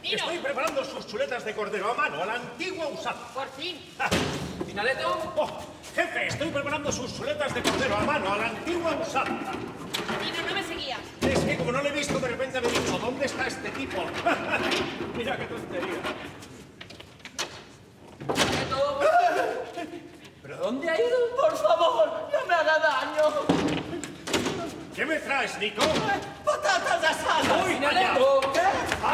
Dino. Estoy preparando sus chuletas de cordero a mano, a la antigua usada. Por fin. ¿Finaleto? Oh, jefe, estoy preparando sus chuletas de cordero a mano, a la antigua usada. Dino, no me seguías. Es que como no le he visto, de repente me he dicho, ¿dónde está este tipo? Mira qué tontería. ¿Finaleto? ¿Pero dónde ha ido? Por favor, no me haga daño. ¿Qué me traes, Nico? ¡Patatas asadas! ¡Uy, ¡Finaleto! vaya!